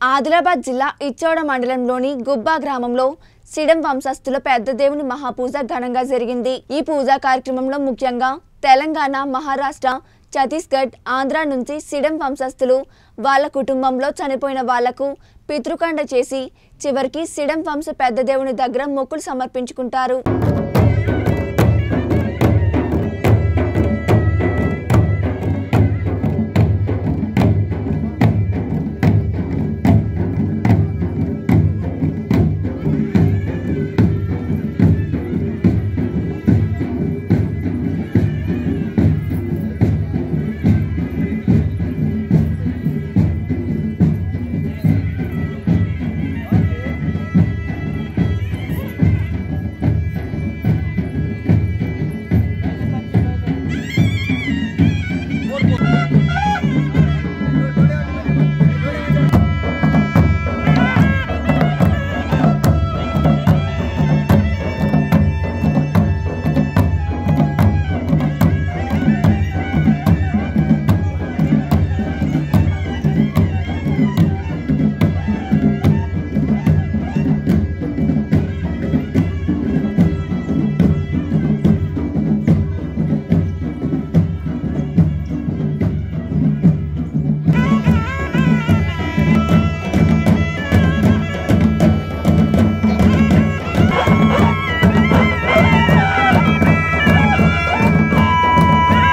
ఆదిలాబాద్ జిల్లా ఇచ్చోడ మండలంలోని గుబ్బా గ్రామంలో సిడం వంశస్థుల పెద్ద దేవుని మహాపూజ ఘనంగా జరిగింది। ఈ పూజా కార్యక్రమంలో ముఖ్యంగా తెలంగాణ, మహారాష్ట్ర, ఛత్తీస్గఢ్, ఆంధ్ర నుంచి సిడం వంశస్థులు వాళ్ళ కుటుంబంలో చనిపోయిన వాళ్లకు పితృకండ చేసి చివరికి సిడం వంశ పెద్ద దేవుని దగ్గర మొక్కులు సమర్పించుకుంటారు।